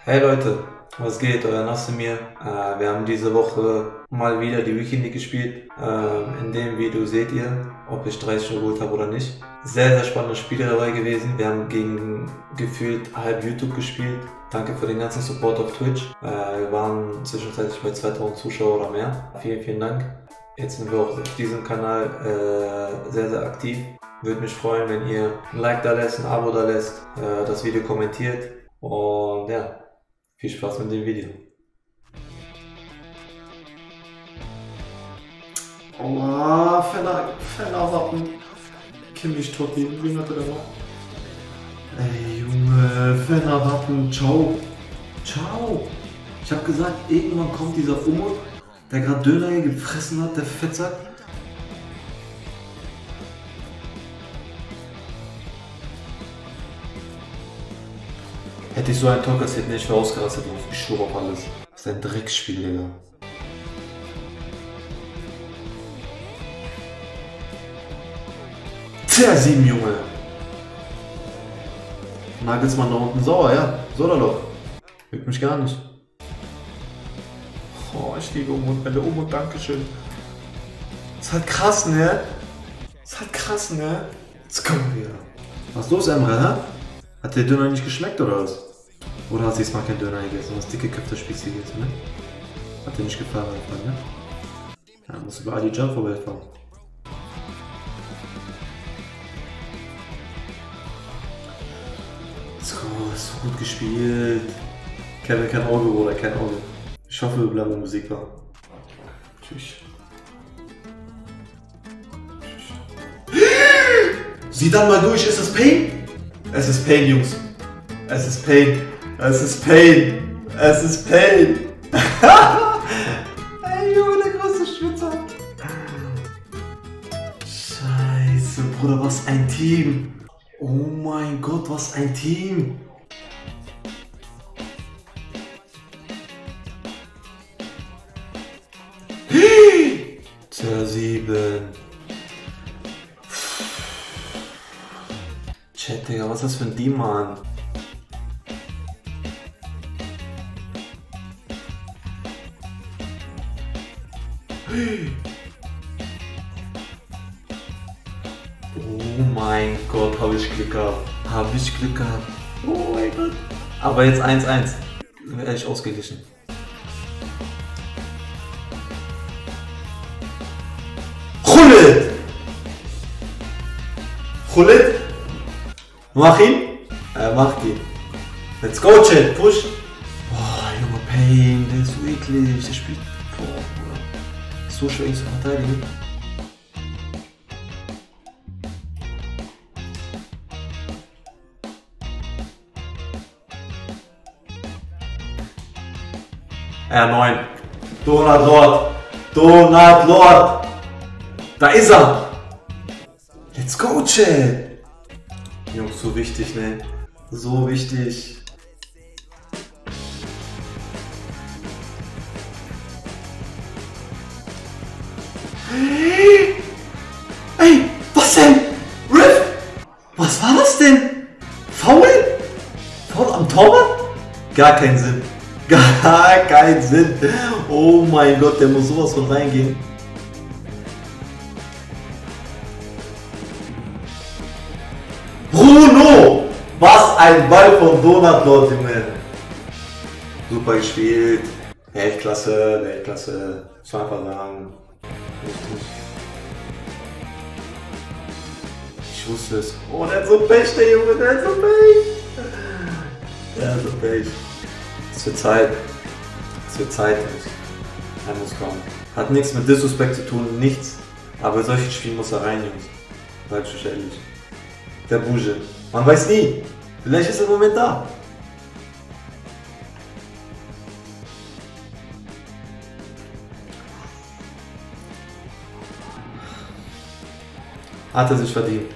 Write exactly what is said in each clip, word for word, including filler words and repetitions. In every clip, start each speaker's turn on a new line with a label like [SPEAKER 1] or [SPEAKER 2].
[SPEAKER 1] Hey Leute, was geht? Euer Nassimir. Äh, wir haben diese Woche mal wieder die Weekend League gespielt. Äh, in dem Video seht ihr, ob ich dreißig geholt habe oder nicht. Sehr, sehr spannende Spiele dabei gewesen. Wir haben gegen gefühlt halb YouTube gespielt. Danke für den ganzen Support auf Twitch. Äh, wir waren zwischenzeitlich bei zweitausend Zuschauer oder mehr. Vielen, vielen Dank. Jetzt sind wir auch auf diesem Kanal äh, sehr, sehr aktiv. Würde mich freuen, wenn ihr ein Like da lässt, ein Abo da lässt, äh, das Video kommentiert. Und ja, viel Spaß mit dem Video.
[SPEAKER 2] Aua, Fenner, Fenner Wappen. Kimmich Totti, wen hat er da noch? Ey Junge, Fenner Wappen, ciao. Ciao. Ich hab gesagt, irgendwann kommt dieser Umut, der gerade Döner hier gefressen hat, der Fettsack. Hätte ich so ein Tor kassiert, nicht mehr ausgerastet, ich schwöre auf alles. Das ist ein Drecksspiel, Digga. C R sieben, Junge. Nagelsmann da unten sauer, ja. Soderloch. Hört mich gar nicht. Oh, ich liebe Umut, Bälle. Umut, dankeschön. Ist halt krass, ne? Ist halt krass, ne? Jetzt kommen wir. Was ist los, Emre, hä? Hat der Döner nicht geschmeckt oder was? Oder hast du diesmal kein Döner gegessen? Du hast dicke Köfte-Spieße gegessen, ne? Hat dir nicht gefallen, einfach, ne? Ja, musst über Ali Jan vorbeifahren. So, ist so gut gespielt. Kevin, kein Auge, oder kein Auge. Ich hoffe, wir bleiben Musik da. Tschüss. Sieh dann mal durch, ist es Pain? Es ist Pain, Jungs. Es ist Pain. Es ist Pain. Es ist Pain. Ey, Junge, der große Schwitzer. Scheiße, Bruder, was ein Team. Oh mein Gott, was ein Team. C R sieben. Chat, Digga, was ist das für ein Team, Mann? Oh mein Gott, habe ich Glück gehabt. Habe ich Glück gehabt. Oh mein Gott. Aber jetzt eins eins. Ehrlich ausgeglichen. Khulit! Khulit! Mach ihn! Äh, mach ihn. Let's go, Chat, push! Boah, Junge, Pain, der ist so eklig. Der spielt. Boah, Bruder. So schwer, ihn zu verteidigen. R neun. Donut Lord. Donut Lord. Da ist er. Let's go, Chat. Jungs, so wichtig, ne? So wichtig. Ey, was denn? Riff? Was war das denn? Foul? Foul am Torwart? Gar keinen Sinn. Gar keinen Sinn. Oh mein Gott, der muss sowas von reingehen. Bruno! Was ein Ball von Donut Lord, Junge. Super gespielt. Weltklasse, Weltklasse. Das war einfach sagen. Richtig. Ich wusste es. Oh, der hat so Pech, der Junge, der hat so Pech. Der hat so Pech. Es wird Zeit. Es wird Zeit. Er muss kommen. Hat nichts mit Disrespect zu tun, nichts. Aber bei solchen Spielen muss er rein, Jungs. Sag ich euch ehrlich. Der Bouge. Man weiß nie. Vielleicht ist der Moment da. Hat er sich verdient.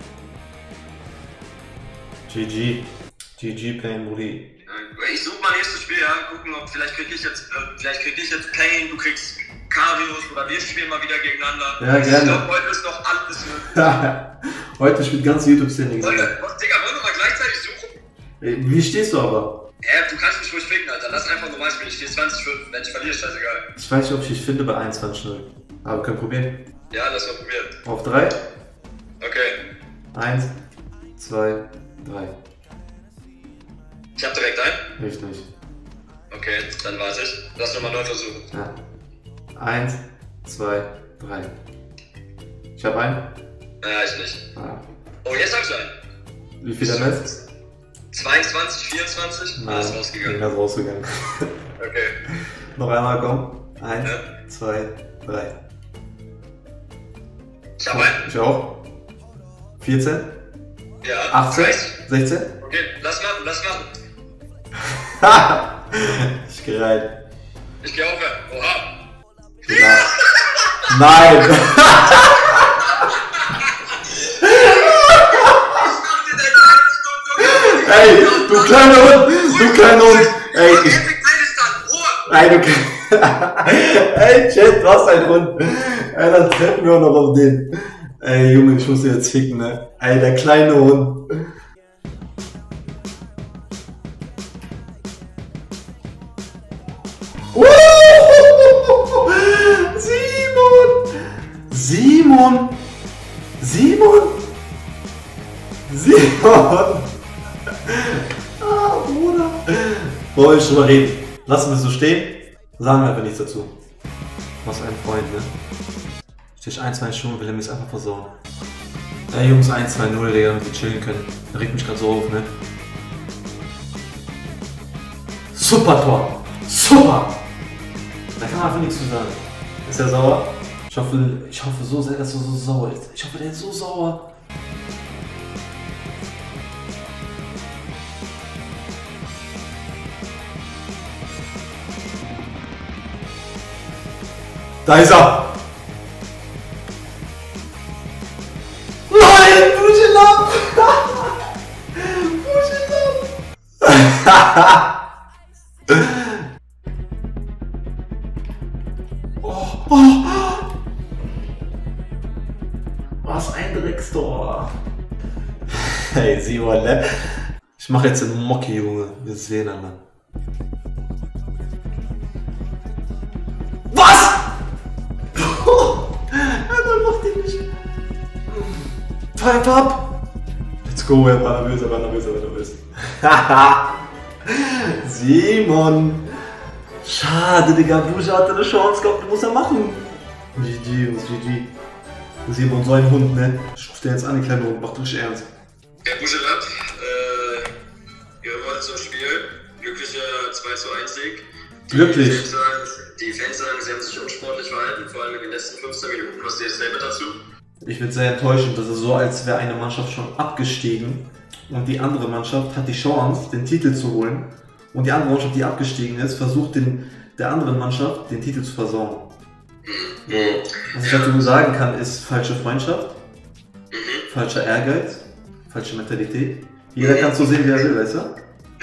[SPEAKER 2] G G. G G Pain, Brudi.
[SPEAKER 3] Ich suche mein nächstes Spiel, ja. Gucken, ob vielleicht krieg ich jetzt, äh, vielleicht krieg ich jetzt Pain, du kriegst Karius oder wir spielen mal wieder gegeneinander.
[SPEAKER 2] Ja, gerne.
[SPEAKER 3] Ich glaube, heute ist noch alles möglich.
[SPEAKER 2] Heute spielt ganz YouTube-Szene.
[SPEAKER 3] Digga, wollen wir mal gleichzeitig suchen?
[SPEAKER 2] Wie stehst du aber?
[SPEAKER 3] Ja, du kannst mich ruhig ficken, Alter. Lass einfach normal spielen. Ich stehe zwanzig fünf. Wenn ich verliere, scheißegal.
[SPEAKER 1] Ich weiß nicht, ob ich dich finde bei einundzwanzig null. Aber wir können probieren.
[SPEAKER 3] Ja, lass mal probieren.
[SPEAKER 1] Auf drei.
[SPEAKER 3] Okay.
[SPEAKER 1] Eins, zwei, drei.
[SPEAKER 3] Ich hab direkt ein.
[SPEAKER 1] Richtig.
[SPEAKER 3] Okay, dann warte ich. Lass nochmal neu versuchen.
[SPEAKER 1] Ja. Eins, zwei, drei. Ich habe einen.
[SPEAKER 3] Ja, ich nicht.
[SPEAKER 1] Ah.
[SPEAKER 3] Oh, jetzt hab ich einen.
[SPEAKER 1] Wie viel dann ist?
[SPEAKER 3] zweiundzwanzig, vierundzwanzig?
[SPEAKER 1] Nein,
[SPEAKER 3] Alles rausgegangen.
[SPEAKER 1] Irgendwas rausgegangen.
[SPEAKER 3] Okay.
[SPEAKER 1] Noch einmal, komm. Eins,
[SPEAKER 3] Ja.
[SPEAKER 1] zwei, drei.
[SPEAKER 3] Ich hab einen.
[SPEAKER 1] Ich auch. vierzehn,
[SPEAKER 3] Ja.
[SPEAKER 1] achtzehn,
[SPEAKER 3] Nice.
[SPEAKER 1] sechzehn.
[SPEAKER 3] Okay, lass machen, lass machen.
[SPEAKER 1] Ich geh rein.
[SPEAKER 3] Ich geh aufhören. Oha.
[SPEAKER 1] Ja. Nein! Ey, du kleiner Hund! Du kleiner Hund! Ey, ich. Ey, du kleiner. Ey, Chat, was ein Hund! Ey, dann treffen wir auch noch auf den. Ey, Junge, ich muss dir jetzt ficken, ne? Ey, der kleine Hund. Uh, Simon! Simon! Simon! Simon! Ah, Bruder! Wollen wir schon mal reden? Lassen wir es so stehen? Sagen wir einfach nichts dazu. Was ein Freund, ne? Stich eins, zwei Stunden, will er mir es einfach versauen. Ey Jungs, eins, zwei, null, Digga, damit wir chillen können. Da regt mich gerade so auf, ne? Super Tor! Super! Da kann man einfach nichts zu sagen. Ist er sauer? Ich hoffe, ich hoffe so sehr, dass er so sauer ist. Ich hoffe, der ist so sauer. Da ist er! Nein! Buschelab! Buschelab! Oh, oh. Was ein Dreckstor! Hey, Simon, ne? Ich mach jetzt einen Mocki, Junge. Wir sehen einander. Was? Er macht den nicht. Type up! Let's go, er war nervös, er war nervös, er war nervös. Haha! Simon! Schade, Digga, Buja hatte eine Chance gehabt, muss er machen. G G, Jungs, G G. Simon, so ein Hund, ne? Ich ruf dir jetzt an, den kleinen Hund, macht richtig ernst.
[SPEAKER 3] Ja, Buschelab, äh, ihr wollt zum Spiel. Glücklicher zwei zu eins Sieg. Die
[SPEAKER 1] Glücklich.
[SPEAKER 3] Fans sagen, die Fans sagen, sie haben sich unsportlich verhalten, vor allem in den letzten fünfzehn Minuten. Was dir selber dazu?
[SPEAKER 1] Ich finde es sehr enttäuschend, das ist so, als wäre eine Mannschaft schon abgestiegen und die andere Mannschaft hat die Chance, den Titel zu holen. Und die andere Mannschaft, die abgestiegen ist, versucht den, der anderen Mannschaft den Titel zu versauen. So, was ich dazu sagen kann, ist falsche Freundschaft,
[SPEAKER 3] Mhm.
[SPEAKER 1] falscher Ehrgeiz, falsche Mentalität. Jeder kann es so sehen, wie er will, weißt du?
[SPEAKER 3] Ja.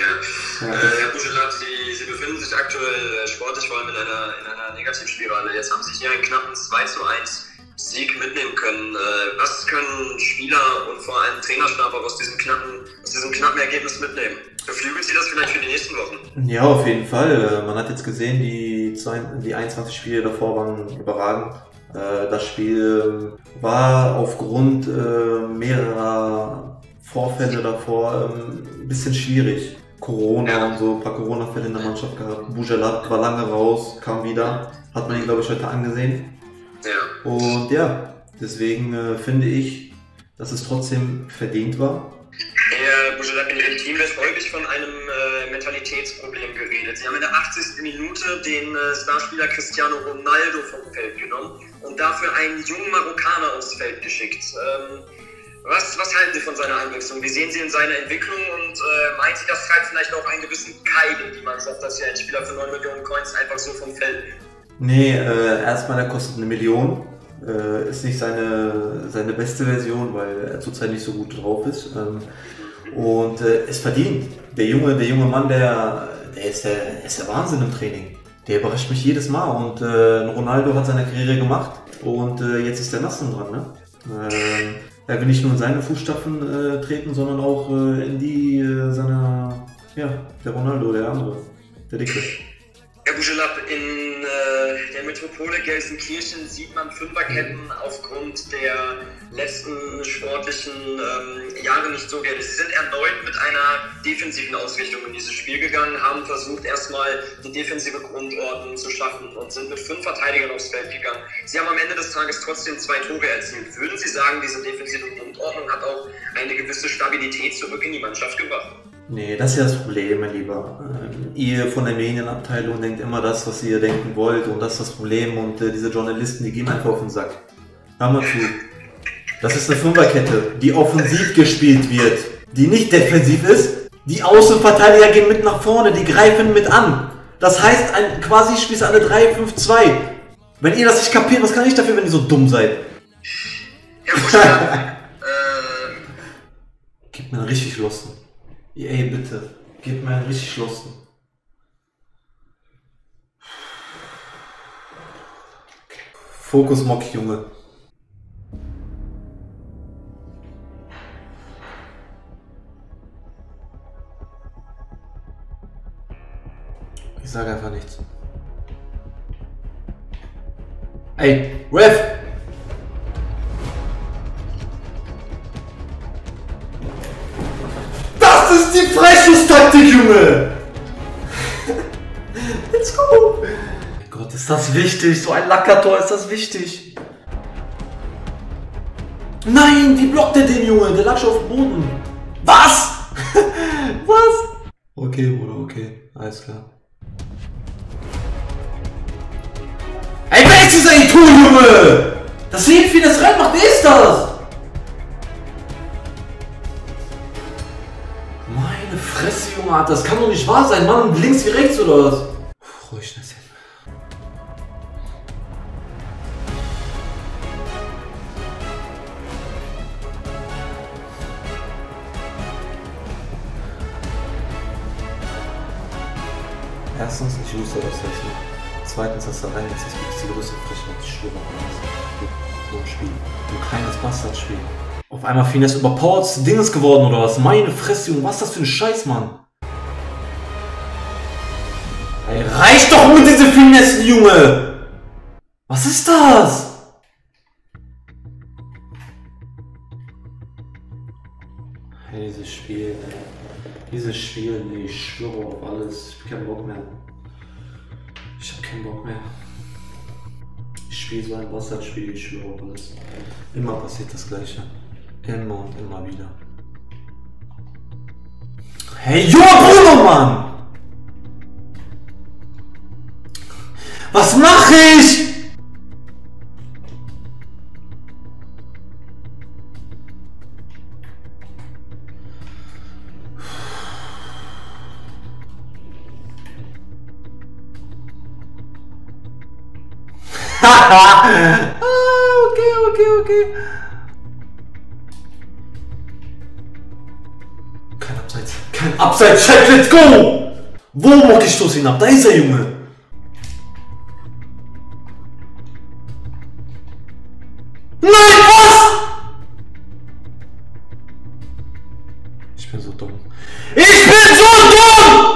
[SPEAKER 1] Ja,
[SPEAKER 3] Äh,
[SPEAKER 1] das,
[SPEAKER 3] Herr Buschelab, Sie, Sie befinden sich aktuell äh, sportlich vor allem in einer, in einer Negativspirale. Jetzt haben Sie hier einen knappen zwei zu eins Sieg mitnehmen können. Äh, was können Spieler und vor allem Trainerstab auch aus diesem knappen, aus diesem knappen Ergebnis mitnehmen? Beflügelt Sie das vielleicht für die nächsten Wochen?
[SPEAKER 1] ja, auf jeden Fall. Man hat jetzt gesehen, die, zwei, die einundzwanzig Spiele davor waren überragend. Äh, Das Spiel war aufgrund äh, mehrerer Vorfälle davor ähm, ein bisschen schwierig. Corona
[SPEAKER 3] Ja.
[SPEAKER 1] und so, ein paar Corona-Fälle in der Mannschaft gehabt. Bujalab war lange raus, kam wieder. Hat man ihn, glaube ich, heute angesehen.
[SPEAKER 3] Ja.
[SPEAKER 1] Und ja, deswegen äh, finde ich, dass es trotzdem verdient war.
[SPEAKER 3] Herr Buschelab, in Ihrem Team wird häufig von einem äh, Mentalitätsproblem geredet. Sie haben in der achtzigsten Minute den äh, Starspieler Cristiano Ronaldo vom Feld genommen und dafür einen jungen Marokkaner aufs Feld geschickt. Ähm, was, was halten Sie von seiner Einwechslung? Wie sehen Sie in seine Entwicklung und äh, meinen Sie, das treibt vielleicht auch einen gewissen Keil in die Mannschaft, dass Sie einen Spieler für neun Millionen Coins einfach so vom Feld nehmen?
[SPEAKER 1] Nee, äh, erstmal, der kostet eine Million. Äh, ist nicht seine, seine beste Version, weil er zurzeit nicht so gut drauf ist. Ähm, und äh, ist verdient. Der junge, der junge Mann, der, der, ist der, der ist der Wahnsinn im Training. Der überrascht mich jedes Mal. Und äh, Ronaldo hat seine Karriere gemacht. Und äh, jetzt ist der Nasser dran. Ne? Äh, er will nicht nur in seine Fußstapfen äh, treten, sondern auch äh, in die äh, seiner Ja, der Ronaldo, der andere. Der Dicke.
[SPEAKER 3] Herr Bujelab, in äh, der Metropole Gelsenkirchen sieht man Fünferketten aufgrund der letzten sportlichen ähm, Jahre nicht so gerne. Sie sind erneut mit einer defensiven Ausrichtung in dieses Spiel gegangen, haben versucht, erstmal die defensive Grundordnung zu schaffen und sind mit fünf Verteidigern aufs Feld gegangen. Sie haben am Ende des Tages trotzdem zwei Tore erzielt. Würden Sie sagen, diese defensive Grundordnung hat auch eine gewisse Stabilität zurück in die Mannschaft gebracht?
[SPEAKER 1] Nee, das ist ja das Problem, mein Lieber. Ähm, ihr von der Medienabteilung denkt immer das, was ihr denken wollt und das ist das Problem und äh, diese Journalisten, die gehen einfach auf den Sack. Hör mal zu. Das ist eine Fünferkette, die offensiv gespielt wird, die nicht defensiv ist. Die Außenverteidiger gehen mit nach vorne, die greifen mit an. Das heißt, ein, quasi spielst du eine drei fünf zwei. Wenn ihr das nicht kapiert, was kann ich dafür, wenn ihr so dumm seid?
[SPEAKER 3] Ja, äh...
[SPEAKER 1] Gib mir einen richtig losten. Ey, bitte, gib mir einen richtig losten. Fokus Mock, Junge. Ich sage einfach nichts. Ey, Ref! Das ist die Freischusstaktik, Junge! Let's go! Mein Gott, ist das wichtig? So ein Lackertor, ist das wichtig? Nein, wie blockt der den, Junge? Der lag schon auf dem Boden. Was? Was? Okay, Bruder, okay. Alles klar. Ey, wer ist dieser Ito, Junge? Das sehen wie das reinmacht, wer ist das? Meine Fresse, Junge, das kann doch nicht wahr sein, Mann. Links wie rechts oder was? Ruhig, das hin. Erstens, ich wusste das nicht. Zweitens, dass da rein jetzt ist wirklich die größte Frechheit, die schwöre auf so ein Spiel. So ein kleines Bastardspiel. Auf einmal Finesse überpowered Dinges geworden oder was? Meine Fresse, Junge, was ist das für ein Scheiß, Mann? Ey, reicht doch mit diese Finesse, Junge! Was ist das? Hey, dieses Spiel, ey. Dieses Spiel, nee, ich schwöre auf alles. Ich hab keinen Bock mehr. Ich hab keinen Bock mehr. Ich spiele so ein Bastardspiel, ich schwöre auf alles. Immer passiert das Gleiche. Immer und immer wieder. Hey, junger Bruno, Mann! Was mache ich? Ah, okay, okay, okay. Kein Abseits. Kein Abseits. Check, let's go! Wo mock ich Stoß ihn ab? Da ist er, Junge. Nein, was? Ich bin so dumm. Ich bin so dumm!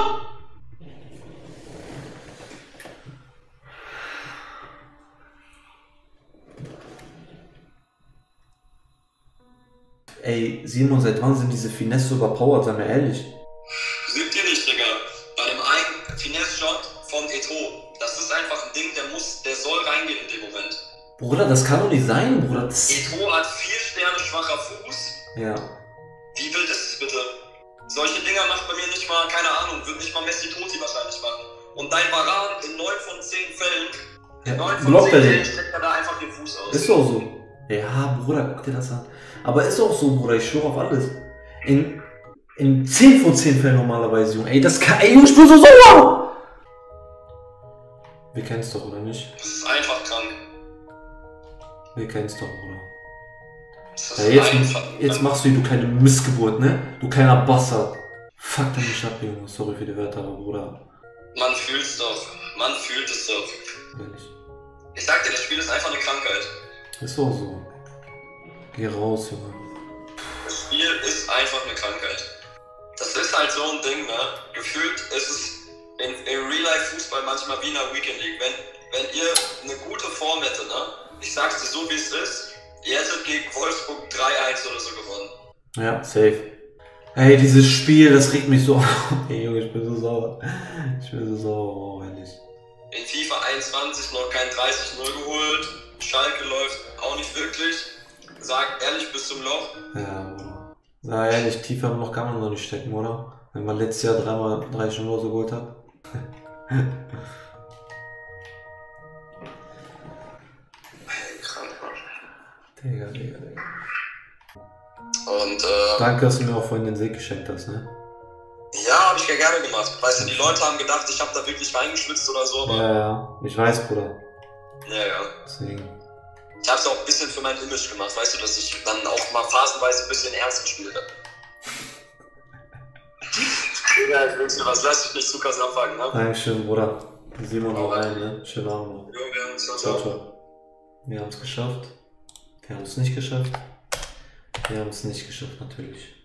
[SPEAKER 1] Ey, Simon, seit wann sind diese Finesse so überpowered, sei mir ehrlich?
[SPEAKER 3] Sind ihr nicht, Digga. Bei dem einen Finesse-Shot von Eto'o, das ist einfach ein Ding, der muss, der soll reingehen in dem Moment.
[SPEAKER 1] Bruder, das kann doch nicht sein, Bruder. Das...
[SPEAKER 3] Eto'o hat vier Sterne schwacher Fuß.
[SPEAKER 1] Ja.
[SPEAKER 3] Wie wild ist es bitte? Solche Dinger macht bei mir nicht mal, keine Ahnung, wird nicht mal Messi Totti wahrscheinlich machen. Und dein Varan in neun von zehn Fällen, in neun von zehn Fällen streckt er da einfach den Fuß aus.
[SPEAKER 1] Ist doch so. Ja, Bruder, guck dir das an. Aber ist auch so, Bruder, ich schwöre auf alles. In, in zehn von zehn Fällen normalerweise, Junge. Ey, das kann, ey, Junge, ich bin so sauer! Wir kennen's doch, oder nicht?
[SPEAKER 3] Das ist einfach krank.
[SPEAKER 1] Wir kennen's doch, Bruder.
[SPEAKER 3] Das ist
[SPEAKER 1] Ja, jetzt,
[SPEAKER 3] einfach
[SPEAKER 1] jetzt machst du du kleine Missgeburt, ne? Du kleiner Bastard. Fuck dich nicht ab, Junge. Sorry für die Wörter, aber Bruder.
[SPEAKER 3] Man fühlt's doch. Man fühlt es doch.
[SPEAKER 1] Ehrlich.
[SPEAKER 3] Ich sag dir, das Spiel ist einfach eine Krankheit.
[SPEAKER 1] Ist auch so. Geh raus, Junge.
[SPEAKER 3] Das Spiel ist einfach eine Krankheit. Das ist halt so ein Ding, ne? Gefühlt ist es in, in Real-Life-Fußball manchmal wie in der Weekend League. Wenn, wenn ihr eine gute Form hättet, ne? Ich sag's dir so, wie es ist, ihr hättet gegen Wolfsburg drei eins oder so gewonnen.
[SPEAKER 1] Ja, safe. Ey, dieses Spiel, das regt mich so auf. Ey, Junge, ich bin so sauer. Ich bin so sauer, oh, ehrlich.
[SPEAKER 3] In FIFA einundzwanzig noch kein dreißig null geholt. Schalke läuft auch nicht wirklich. Sag ehrlich, bis zum Loch.
[SPEAKER 1] Ja, Bruder. Sag ehrlich, tiefer noch kann man noch nicht stecken, oder? Wenn man letztes Jahr dreimal dreißig null so geholt hat.
[SPEAKER 3] Krank, Mann.
[SPEAKER 1] Digga, Digga, Digga.
[SPEAKER 3] Und, ähm,
[SPEAKER 1] Danke, dass du mir auch vorhin den Sieg geschenkt hast, ne?
[SPEAKER 3] ja, hab ich ja gerne gemacht. Weißt du, die Leute haben gedacht, ich hab da wirklich reingeschwitzt oder so, aber.
[SPEAKER 1] Ja, ja. Ich weiß, Bruder.
[SPEAKER 3] Ja, ja.
[SPEAKER 1] Deswegen.
[SPEAKER 3] Ich hab's auch ein bisschen für mein Image gemacht, weißt du, dass ich dann auch mal phasenweise ein bisschen ernst gespielt hab. Ja, ich wünsche dir was, lass dich nicht zu krass abfangen, ne?
[SPEAKER 1] Dankeschön, Bruder. Simon auch rein, ne? Schönen Abend noch.
[SPEAKER 3] Jo, wir haben uns
[SPEAKER 1] Ciao, ciao. Wir haben es geschafft. Wir haben es nicht geschafft. Wir haben es nicht geschafft, natürlich.